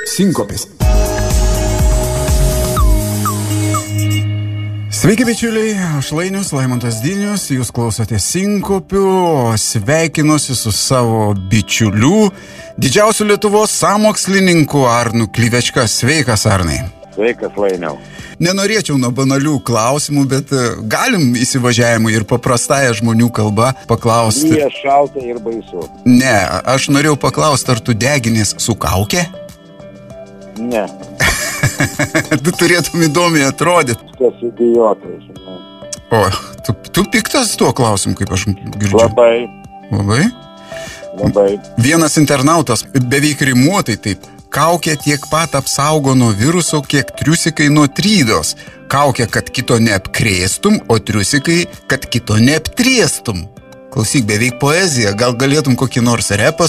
Sinkopės. Sveiki, bičiuliai, aš Lainius, Laimontas Dinius, jūs klausote Sinkopių, sveikinuosi su savo bičiuliu, didžiausiu Lietuvos sąmokslininku Arnu Klyvečka. Sveikas, Arnai. Sveikas, Lainiau. Nenorėčiau nuo banalių klausimų, bet galim įsivažiavimui ir paprastąją žmonių kalbą paklausti. Jie šalta ir baisu. Ne, aš norėjau paklausti, ar tu deginės su kauke? Ne. Tu turėtum įdomiai atrodyti. Tas idiotas, žinai. O, tu piktas tuo klausimu, kaip aš girdžiu? Labai. Labai? Vienas internautas beveik rimuotai taip. Kaukė tiek pat apsaugo nuo viruso, kiek triusikai nuo trydos. Kaukė, kad kito neapkrėstum, o triusikai, kad kito neaptriestum. Klausyk, beveik poezija. Gal galėtum kokį nors repą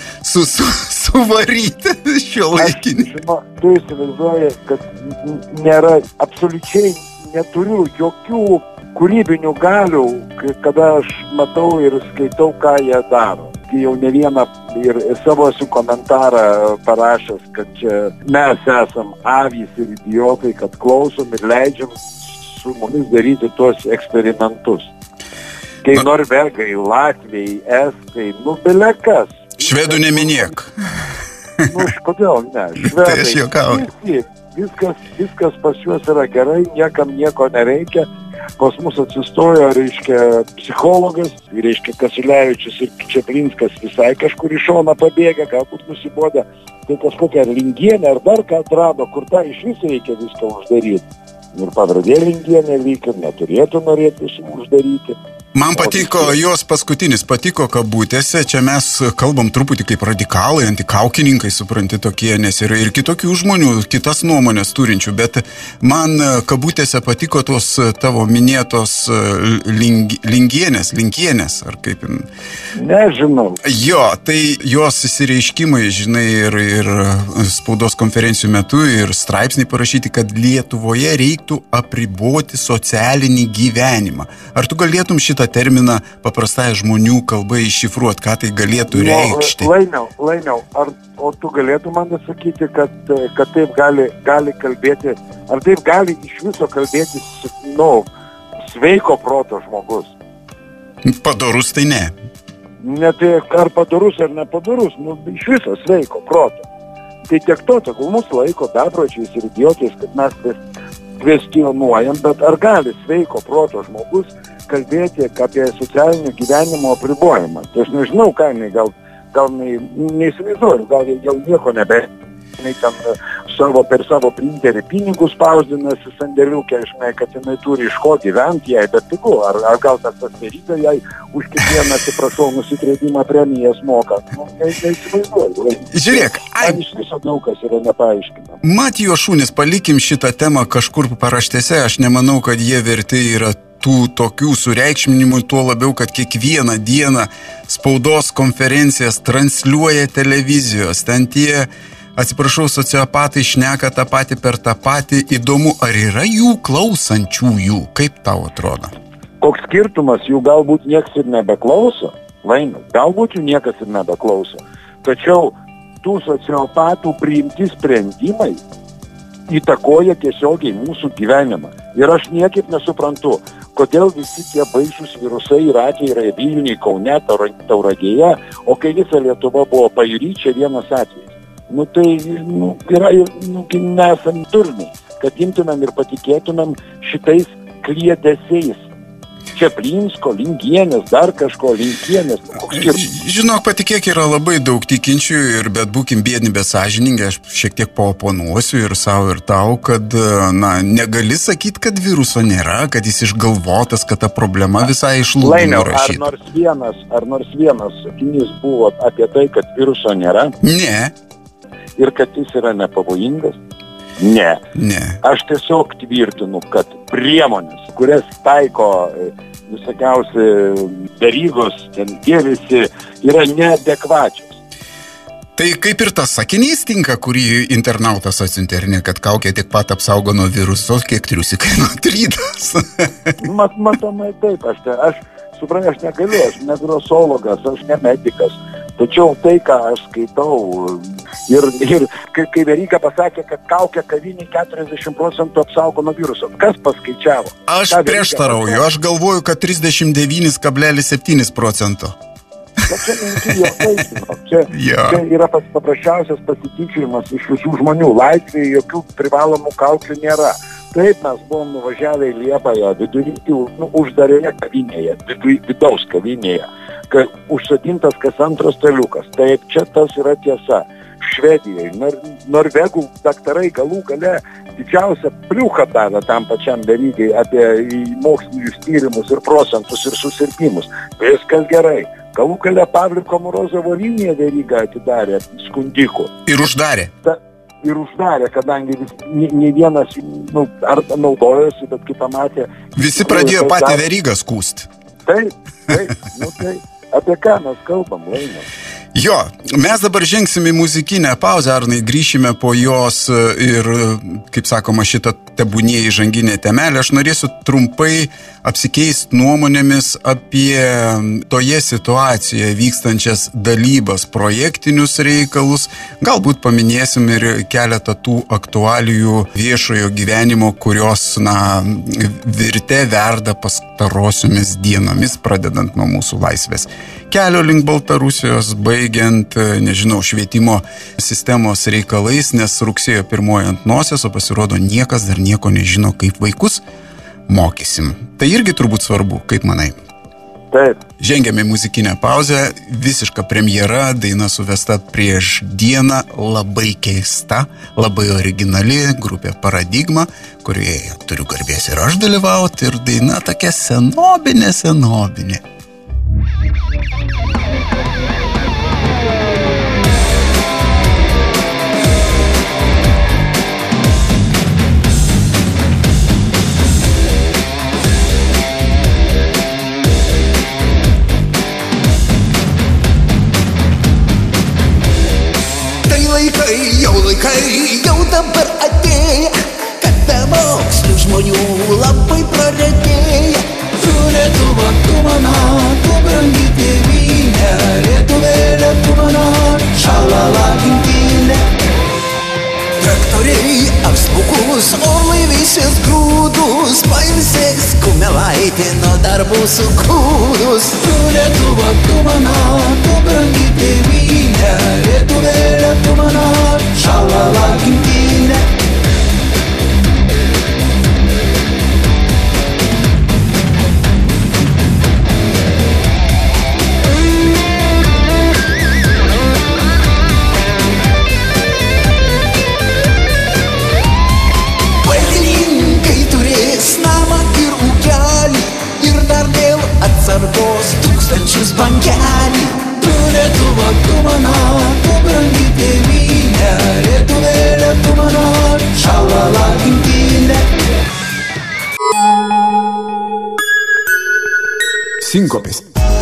suvaryti šio laikinį? Tu įsivaizduoji, kad nėra, absoliučiai neturiu jokių kūrybinių galių, kada aš matau ir skaitau, ką jie daro. Jau ne vieną ir savo esu komentarą parašęs, kad čia mes esam avys ir idiotai, kad klausom ir leidžiam su mumis daryti tuos eksperimentus. Kai norvegai, latviai, estai, belekas. Švedų neminėk. Kodėl ne? Švedai, tai aš juokauju. Viskas pas juos yra gerai, niekam nieko nereikia. Pas mus atsistojo, reiškia, psichologas, reiškia, Kasiulevičius ir Čeplinskas visai kažkur į šoną pabėgę, galbūt nusibodę. Tai kažkokia Lingienė ar dar ką atrado, kur tą iš vis reikia viską uždaryti. Ir pavardė Lingienė lyg ir neturėtų norėti uždaryti. Man patiko jos paskutinis, patiko kabutėse, čia mes kalbam truputį kaip radikalai, antikaukininkai, supranti tokie, nes yra ir kitokių žmonių, kitas nuomonės turinčių, bet man kabutėse patiko tos tavo minėtos linkienės, ar kaip... Nežinau. Jo, tai jos įsireiškimai, žinai, ir spaudos konferencijų metu, ir straipsniai parašyti, kad Lietuvoje reiktų apriboti socialinį gyvenimą. Ar tu galėtum šitą terminą paprastąją žmonių kalbai iššifruoti, ką tai galėtų reikšti? Lainiau, o tu galėtum man sakyti, kad taip gali kalbėti, ar taip gali iš viso kalbėti, sveiko proto žmogus? Padorus tai ne. Ne tai ar padorus ar nepadorus, iš viso sveiko proto. Tai tiek to, mūsų laiko bepročiais ir idiotais, kad mes kvestionuojam, bet ar gali sveiko proto žmogus kalbėti apie socialinio gyvenimo apribojimą? Tai aš nežinau, ką jinai, gal neįsivaizduoju, gal jau nieko nebe. Jinai ten per savo printerį pinigus spausdinasi sandėliukę, žinai, kad jinai turi iš ko gyventi jai, bet pigu, ar gal tas veryga jai už kiekvieną, atsiprašau, nusikreipimą premijas moka. Neįsivaizduoju. Žiūrėk, iš viso daug kas yra nepaaiškinama. Matijo šunys, palikim šitą temą kažkur paraštėse, aš nemanau, kad jie verti yra tų tokių sureikšminimų, tuo labiau, kad kiekvieną dieną spaudos konferencijas transliuoja televizijos. Ten tie, atsiprašau, sociopatai šneka tą patį per tą patį. Įdomu, ar yra jų klausančiųjų? Kaip tau atrodo? Koks skirtumas, jų galbūt niekas ir nebeklauso? Laimiau, galbūt jų niekas ir nebeklauso. Tačiau tų sociopatų priimti sprendimai įtakoja tiesiogiai mūsų gyvenimą. Ir aš niekaip nesuprantu, kodėl visi tie baisūs virusai ir atvejai yra Vilniuje, Kaune, Tauragėje, o kai visa Lietuva buvo pajūry, čia vienas atvejis. Yra nesam durniai, kad imtumėm ir patikėtumėm šitais kliedesiais. Čeplinsko, Lingienės, dar kažko, Lingienės. Žinok, patikėk, yra labai daug tikinčių, bet būkim biedni, bet sąžiningi, aš šiek tiek paoponuosiu ir savo ir tau, kad negali sakyti, kad viruso nėra, kad jis išgalvotas, kad ta problema visai išlūdino rašyti. Ar nors vienas sakinys buvo apie tai, kad viruso nėra? Ne. Ir kad jis yra nepavojingas? Ne. Aš tiesiog tvirtinu, kad priemonės, kurias taiko visokiausi verygos, ten visi, yra neadekvačios. Tai kaip ir tas sakinys tinka, kurį internautas atsiuntė, kad kaukė tik pat apsaugo nuo viruso, kiek triusikai nuo trydos. Matomai taip, aš suprantu, aš negaliu, aš ne virusologas, aš ne medikas. Tačiau tai, ką aš skaitau Ir kai Veryga pasakė, kad kaukė kavinį 40% apsaugo nuo viruso. Kas paskaičiavo? Aš prieštarauju, aš galvoju, kad 39,7%. Čia yra paprasčiausias pasityčiojimas iš visų žmonių. Latvijai jokių privalomų kaukių nėra. Taip, mes buvom nuvažiavę į Liepąją, uždarėje kavinėje, vidaus kavinėje, užsodintas kas antras staliukas. Taip, čia tas yra tiesa. Švedijoje, Norvegų daktarai galų gale didžiausią pliuchą davė tam pačiam Verygai apie mokslinius tyrimus ir procentus ir susirgimus. Viskas gerai. Galų gale Pavliko Morozovo liniją Veryga atidarė skundikų. Ir uždarė. Ir uždarė, kadangi ne vienas ar naudojosi, bet kai pamatė... Visi pradėjo patį Verygą skūsti. Taip. Apie ką mes kalbam, Laimė? Jo, mes dabar žengsim į muzikinę pauzę, Arnai, grįšime po jos ir, kaip sakoma, šitą tebūnie įžanginę temelę. Aš norėsiu trumpai apsikeisti nuomonėmis apie toje situacijoje vykstančias dalybas, projektinius reikalus. Galbūt paminėsim ir keletą tų aktualijų viešojo gyvenimo, kurios, virte verda pastarosiomis dienomis, pradedant nuo mūsų laisvės kelio link Baltarusijos, baigiant, švietimo sistemos reikalais, nes rugsėjo 1 ant nosies, o pasirodo niekas dar nieko nežino, kaip vaikus mokysim. Tai irgi turbūt svarbu, kaip manai? Taip. Žengiame į muzikinę pauzę, visiška premjera, daina suvesta prieš dieną, labai keista, labai originali grupė Paradigma, kurioje turiu garbės ir aš dalyvauti, ir daina tokia senobinė. Laikai jau dabar atėję, kad be mokslių žmonių labai praretėję. Tu Lietuva, tu mana, tu brangi tėvynė, Lietuvėlė, tu mana, šalala gimtinė. Traktoriai apsmukus, orlaivysis grūdus, pailsės kumelaitė nuo darbų sukūdus. Tu Lietuva, tu mana, tu brangi tėvynė, Lietuvėlė, tu mana, šalala gimtinė. Valdininkai turės namą ir ūkelį ir dar dėl atsargos 1000 bankelį. Tu Lietuva, tu mana, tu brangi tėvynė, Lietuvėlė, tu mana, šalala gimtinė. Sinkopės.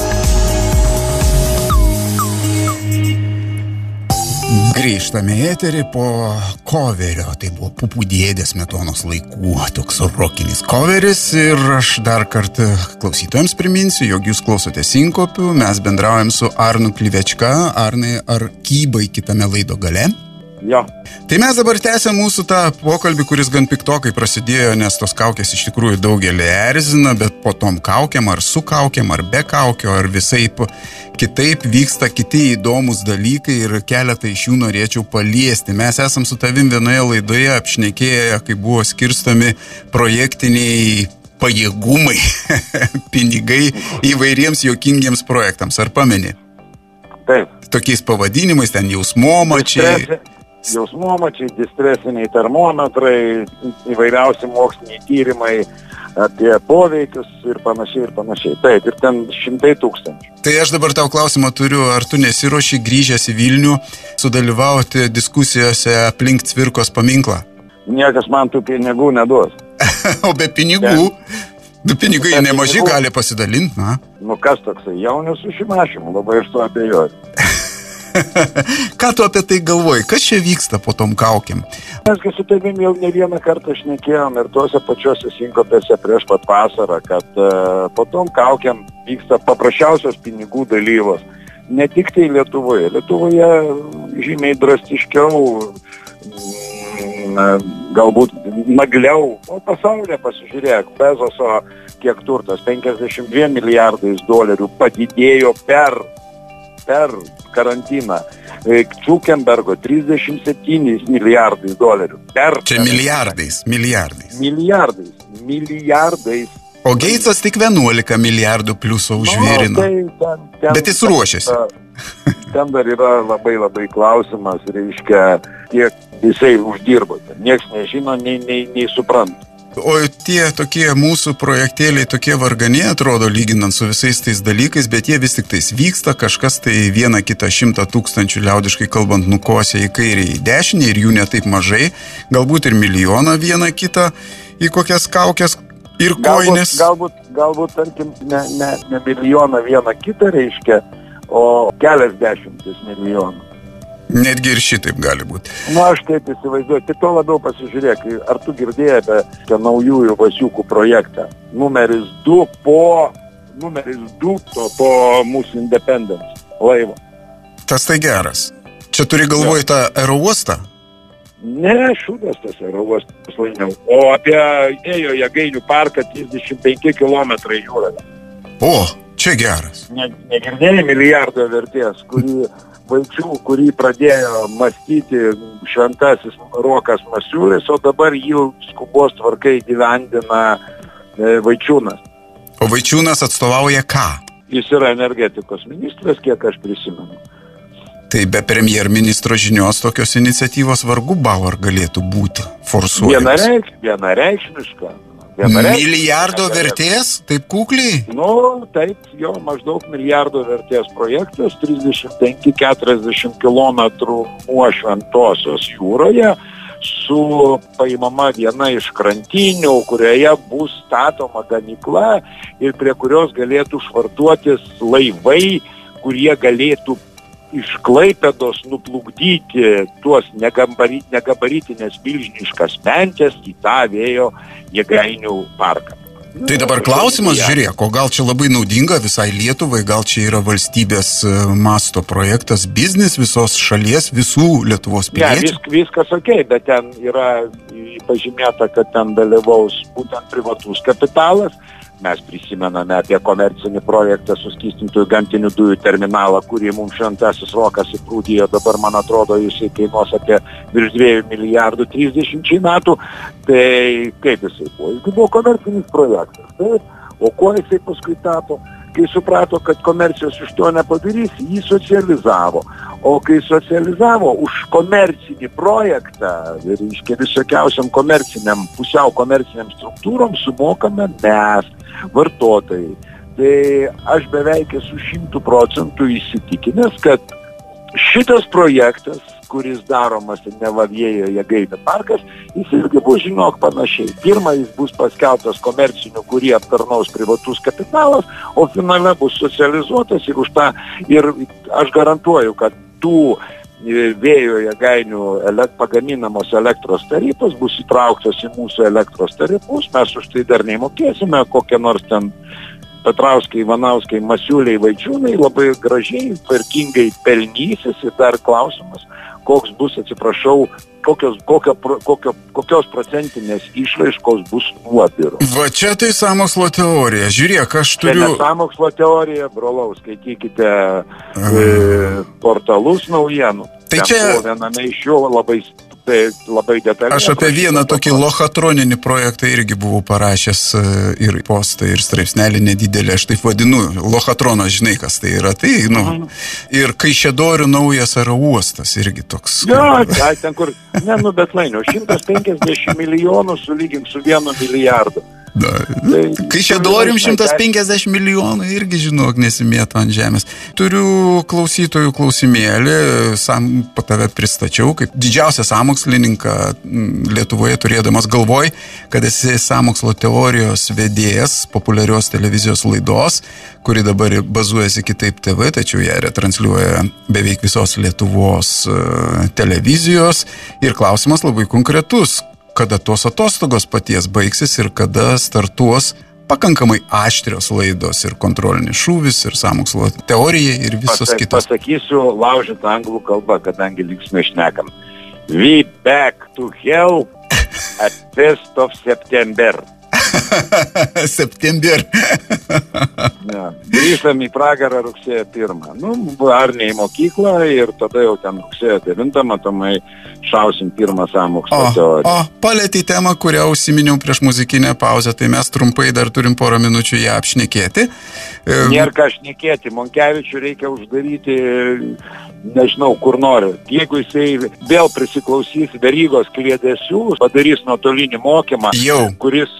Grįžtame į eterį po koverio, tai buvo Pupų dėdės Smetonos laikų, toks rokinis koveris ir aš dar kartą klausytojams priminsiu, jog jūs klausote Sinkopių, mes bendraujam su Arnu Klivečka. Arnai, ar kybai kitame laido gale? Jo. Tai mes dabar tęsiam mūsų tą pokalbį, kuris gan piktokai prasidėjo, nes tos kaukės iš tikrųjų daugelį erzina, bet po tom kaukiam, ar su kaukiam, ar be kaukio, ar visaip kitaip vyksta kiti įdomus dalykai ir keletą iš jų norėčiau paliesti. Mes esam su tavim vienoje laidoje apšnekėję, kai buvo skirstomi projektiniai pajėgumai, pinigai įvairiems juokingiems projektams. Ar pameni? Taip. Tokiais pavadinimais, ten jausmomačiai. Jausmomačiai, distresiniai termometrai, įvairiausi moksliniai tyrimai apie poveikius ir panašiai. Taip, ir ten 100 000. Tai aš dabar tau klausimą turiu, ar tu nesiruoši grįžęs į Vilnių sudalyvauti diskusijose aplink Cvirkos paminklą? Niekas man tų pinigų neduos. O be pinigų? Du pinigai nemažai gali pasidalinti, na? Nu kas toksai, jaunis su Šimašimu, labai iš to abejoju. Ką tu apie tai galvoji? Kas čia vyksta po tom kaukėm? Mes su tavim jau ne vieną kartą šnekėjom ir tuose pačiuose Sinkopėse prieš pat vasarą, kad po tom kaukėm vyksta paprasčiausios pinigų dalybos. ne tik tai Lietuvoje. Lietuvoje žymiai drastiškiau, galbūt nagliau, o pasaulyje pasižiūrėk, Bezoso kiek turtas, 52 milijardais dolerių padidėjo per karantiną. Zuckerbergo 37 milijardais dolerių. Čia milijardais. O Geitsas tik 11 milijardų pliuso užvėrino. Bet jis ruošiasi. Ten dar yra labai klausimas, reiškia, kiek jisai uždirbo. Niekas nežino, nei supranta. O tie tokie mūsų projektėliai, tokie varganiai atrodo, lyginant su visais tais dalykais, bet jie vis tik tais vyksta, kažkas tai 100 000 liaudiškai kalbant nukosia į kairę, į dešinę ir jų netaip mažai, galbūt ir milijoną vieną kitą į kokias kaukės ir koinės. Galbūt tarkim, ne milijoną vieną kitą reiškia, o keliasdešimtis milijonų. Netgi ir šitaip gali būti. Aš taip įsivaizduoju. Tik to labiau pasižiūrėk, ar tu girdėjai apie naujųjų Vasiukų projektą. Numeris 2 po mūsų Independence laivo. Tas tai geras. Čia turi galvoj tą aerouostą? Ne, šūdas tas aerouostas laimiau. O apie ėjo Jėgainių parką 35 km jūroje. O, čia geras. Negirdėjai milijardo vertės, kurį pradėjo mąstyti šventasis Rokas Masiulis, o dabar jų skubos tvarkai gyvendina Vaičiūnas. O Vaičiūnas atstovauja ką? Jis yra energetikos ministras, kiek aš prisimenu. Tai be premjerministro žinios tokios iniciatyvos vargu bau ar galėtų būti forsuojamas. Vienareikšmiška. Milijardo vertės? Taip kukliai? Taip, jo, maždaug milijardo vertės projektas, 35-40 kilometrų nuo Šventosios jūroje, su paimama viena iš krantinių, kurioje bus statoma gamykla ir prie kurios galėtų švartuotis laivai, kurie galėtų iš Klaipėdos nuplukdyti tuos negabaritinės milžiniškas mentės į tą vėjo Jėgainių parką. Tai dabar klausimas, žiūrėk, o gal čia labai naudinga visai Lietuvai, gal čia yra valstybės masto projektas, biznis visos šalies, visų Lietuvos piliečių? Ne, viskas okei, bet ten yra pažymėta, kad ten dalyvaus būtent privatus kapitalas. Mes prisimename apie komercinį projektą suskystintųjų gamtinių dujų terminalą, kurį mums Šventasis Rokas įprūdijo. Dabar, man atrodo, jisai kainuos apie virš 2 milijardų 30 metų. Tai kaip jisai buvo? Jis buvo komercinis projektas. Taip? O kuo jisai paskui tapo? Kai suprato, kad komercijos iš to nepadarys, jį socializavo. O kai socializavo už komercinį projektą, reiškia visokiausiam komerciniam, pusiau komerciniam struktūrom sumokame mes, vartotojai. Tai aš beveik esu 100% įsitikinęs, kad šitas projektas, kuris daromas Nevavėjo Jėgainių parkas, jis irgi bus, žinok, panašiai. Pirma, jis bus paskelbtas komerciniu, kurį aptarnaus privatus kapitalas, o finale bus socializuotas ir už tą, ir aš garantuoju, kad tų vėjo jėgainių pagaminamos elektros tarifos bus įtrauktos į mūsų elektros tarifus, mes už tai dar neįmokėsime, kokie nors ten Petrauskai, Ivanauskai, Masiuliai, Vaičiūnai labai gražiai, tvarkingai pelnysis ir dar klausimas, koks bus, atsiprašau, kokios procentinės išraiškos bus nuopirų. Va čia tai sąmokslo teorija. Žiūrėk, aš turiu... Tai ne sąmokslo teorija, brolau, skaitykite portalus naujienų. Tai čia... Viename iš jų labai detaliai. Aš apie vieną tokį lochatroninį projektą irgi buvau parašęs ir postą, ir straipsnelį nedidelį, aš taip vadinu, lochatronas, žinai, kas tai yra. Tai, ir Kaišiadorių naujas aerouostas irgi toks. Jo, ten kur, bet lainiau, 150 milijonų sulygink su 1 milijardu. Kaišiadorium 150 milijonų irgi, žinok, nesimėto ant žemės. Turiu klausytojų klausimėlį, sam po tave pristačiau, kaip didžiausią sąmokslininką Lietuvoje turėdamas galvoj, kad esi sąmokslo teorijos vedėjas populiarios televizijos laidos, kuri dabar bazuojasi Kitaip TV, tačiau ją retransliuoja beveik visos Lietuvos televizijos. Ir klausimas labai konkretus. Kada tos atostogos paties baigsis ir kada startuos pakankamai aštrios laidos ir kontrolinis šūvis, ir sąmokslo teorija, ir visos kitos. Pasakysiu laužytą anglų kalbą, kadangi linksmai šnekam. We back to hell at 1st of September. September. Ja, grįžtam į pragarą rugsėjo 1. Ar ne į mokyklą ir tada jau ten rugsėjo 9 matomai šausim pirmą sąmokslo teoriją. Palėtį temą, kurią užsiminiau prieš muzikinę pauzę, tai mes trumpai dar turim porą minučių ją apšnekėti. Nėra ką šnekėti, Monkevičių reikia uždaryti, nežinau, kur nori. Jeigu jisai vėl prisiklausys Verygos kliedesių, padarys nuotolinį mokymą, kuris...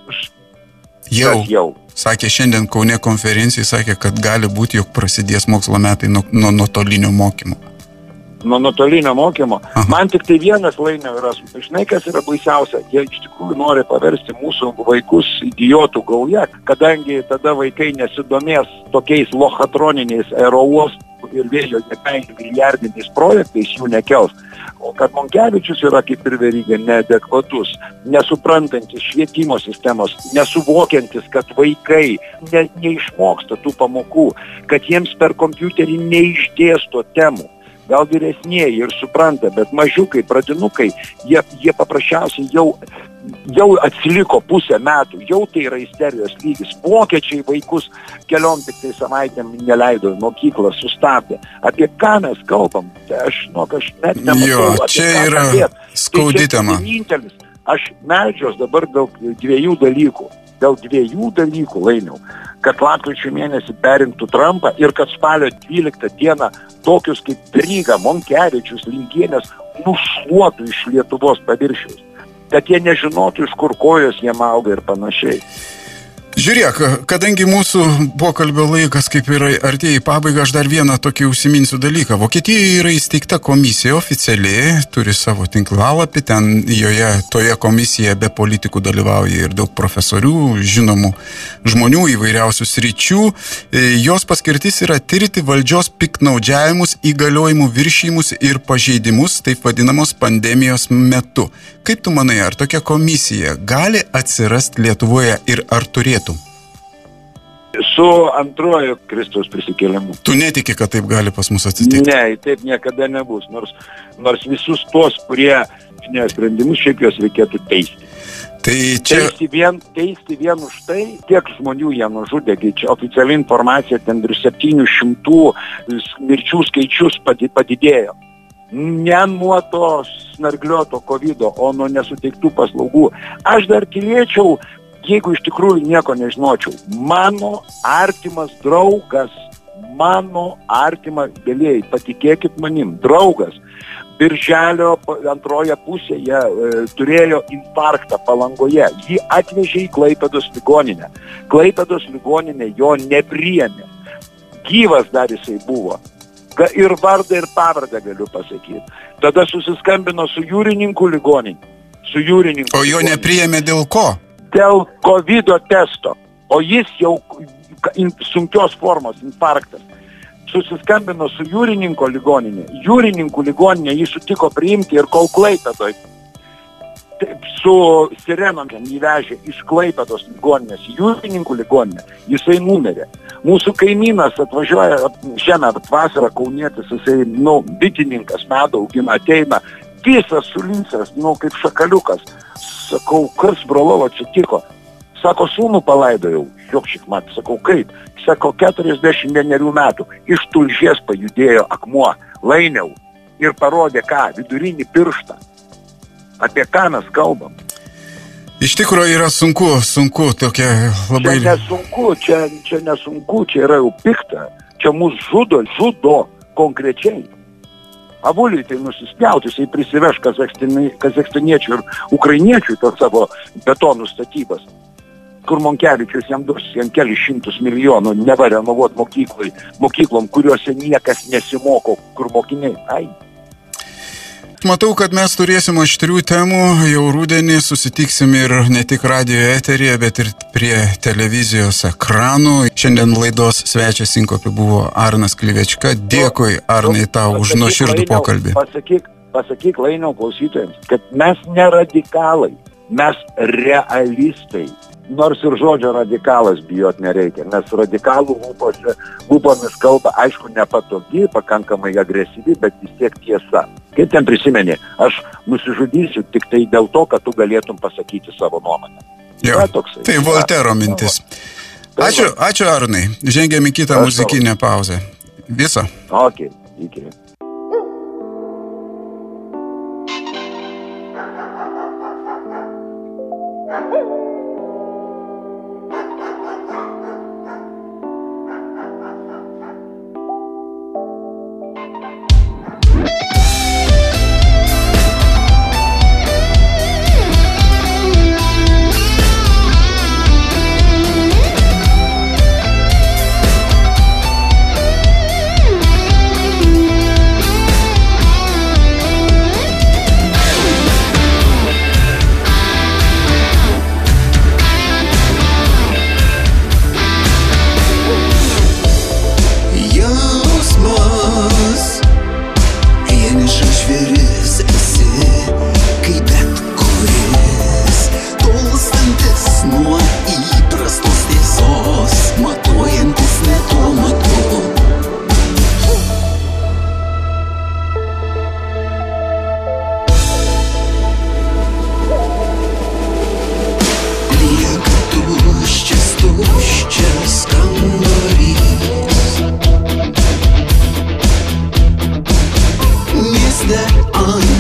Jau. Sakė šiandien Kaune konferencijai, sakė, kad gali būti, jog prasidės mokslo metai nuo nuotolinio mokymo. Nuo nuotolinio mokymo? Aha. Man tik tai vienas laimė yra, žinai, kas yra baisiausia, jie iš tikrųjų nori paversti mūsų vaikus idiotų gauja, kadangi tada vaikai nesidomės tokiais lochatroniniais aerouostų ir vėjo jėgainių milijardiniais projektais, jų nekels. O kad Monkevičius yra kaip ir Veryga neadekvatus, nesuprantantis švietimo sistemos, nesuvokiantis, kad vaikai neišmoksta tų pamokų, kad jiems per kompiuterį neišdėsto temų. Gal vyresnieji ir supranta, bet mažiukai, pradinukai, jie paprasčiausiai jau atsiliko pusę metų, jau tai yra isterijos lygis. Vokiečiai vaikus keliom tik tai savaitėm neleido, mokyklą sustabdė. Apie ką mes kalbam? Tai aš net nematau. Čia yra skaudi tema. Aš meldžiuos dabar dėl dviejų dalykų. Laimiau, kad lapkričio mėnesį perinktų Trumpą ir kad spalio 12 dieną tokius kaip Veryga, Monkevičius, Linkienės nušluotų iš Lietuvos paviršiaus. Kad jie nežinotų, iš kur kojos jiem auga ir panašiai. Žiūrėk, kadangi mūsų pokalbio laikas kaip ir artėja į pabaigą, aš dar vieną tokį užsiminsiu dalyką. Vokietijoje yra įsteigta komisija oficialiai, turi savo tinklalapį, ten toje komisijoje be politikų dalyvauja ir daug profesorių, žinomų žmonių įvairiausių sričių. Jos paskirtis yra tirti valdžios piktnaudžiavimus, įgaliojimų viršijimus ir pažeidimus, taip vadinamos pandemijos metu. Kaip tu manai, ar tokia komisija gali atsirasti Lietuvoje ir ar turėtų? Su antruoju Kristaus prisikėlimu. Tu netiki, kad taip gali pas mus atsitikti? Ne, taip niekada nebus, nors visus tuos, kurie sprendimus, šiaip juos reikėtų teisti. Tai čia... Teisti vien už tai, kiek žmonių jie nužudė, čia oficiali informacija, ten ir 700 mirčių skaičius padidėjo. Ne nuo to snarglioto kovido, o nuo nesuteiktų paslaugų. Aš dar tylėčiau, jeigu iš tikrųjų nieko nežinočiau. Mano artimas draugas, galėjai, patikėkit manim, draugas, birželio antroje pusėje turėjo infarktą Palangoje. Jį atvežė į Klaipėdos ligoninę. Klaipėdos ligoninė jo nepriėmė. Gyvas dar jisai buvo. Ir vardą ir pavardę galiu pasakyti. Tada susiskambino su jūrininkų ligoninė. O jo nepriėmė dėl ko? Dėl kovido testo. O jis jau sunkios formos infarktas. Susiskambino su jūrininko ligoninė. Jūrininkų ligoninė jį sutiko priimti ir kol Klaipėdoj su sirenom įvežė iš Klaipėdos ligoninės į jūrininkų ligoninę, jisai numirė. Mūsų kaimynas atvažiuoja šiandien vasarą kaunietis, jisai, bitininkas, medų augina, ateina, visas sulinsęs, kaip šakaliukas. Sakau, kas brolova atsitiko? Sako, sūnų palaidojau. Jokšik mat, sakau, kaip? Sako, 41 metų. Iš tulžies pajudėjo akmuo, laimiau ir parodė ką? Vidurinį pirštą. Apie ką mes kalbam? Iš tikrųjų yra sunku tokia labai... Čia nesunku, čia yra jau pikta. Čia mus žudo konkrečiai. Avuliui tai nusispjauti, jisai prisiveš kazakstaniečių ir ukrainiečių to savo betonų statybas. Kur Monkevičius jam duos kelius šimtus milijonų neva renovuoti mokyklom, kuriuose niekas nesimoko, kur mokiniai. Matau, kad mes turėsim aštrių temų, jau rudenį susitiksim ir ne tik radio eteryje, bet ir prie televizijos ekranų. Šiandien laidos svečias Sinkopi buvo Arnas Klivečka. Dėkui, Arnai, tau už nuoširdų pokalbį. Pasakyk Lainiau klausytojams, kad mes ne radikalai, mes realistai. nors ir žodžio radikalas bijot nereikia, nes radikalų lūpomis kalba, aišku, nepatogi, pakankamai agresyvi, bet vis tiek tiesa. Kaip ten prisimeni, aš nusižudysiu tik tai dėl to, kad tu galėtum pasakyti savo nuomonę. Jo, tai Voltero mintis. Ačiū Arūnai, žengėm į kitą muzikinę pauzę. Viso. Ok, iki. Mieste